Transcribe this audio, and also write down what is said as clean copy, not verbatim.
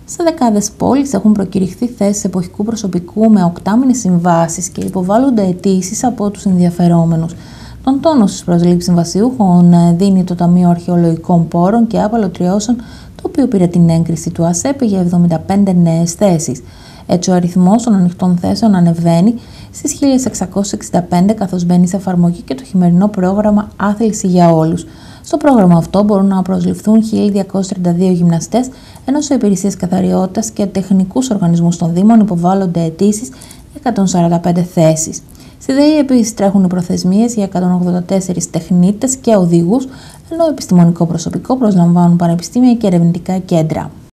Σε δεκάδες πόλεις έχουν προκηρυχθεί θέσεις εποχικού προσωπικού με οκτάμηνες συμβάσεις και υποβάλλονται αιτήσεις από τους ενδιαφερόμενους. Τον τόνο στις προσλήψεις συμβασιούχων δίνει το Ταμείο Αρχαιολογικών Πόρων και Απαλωτριώσεων, το οποίο πήρε την έγκριση του ΑΣΕΠ για 75 νέες θέσεις. Έτσι, ο αριθμός των ανοιχτών θέσεων ανεβαίνει στις 1.665, καθώς μπαίνει σε εφαρμογή και το χειμερινό πρόγραμμα Άθληση για Όλους. Στο πρόγραμμα αυτό μπορούν να προσληφθούν 1.232 γυμναστές, ενώ σε υπηρεσίες καθαριότητας και τεχνικούς οργανισμούς των Δήμων υποβάλλονται αιτήσεις για 145 θέσεις. Στη ΔΕΗ επίσης τρέχουν οι προθεσμίες για 184 τεχνίτες και οδηγούς, ενώ επιστημονικό προσωπικό προσλαμβάνουν πανεπιστήμια και ερευνητικά κέντρα.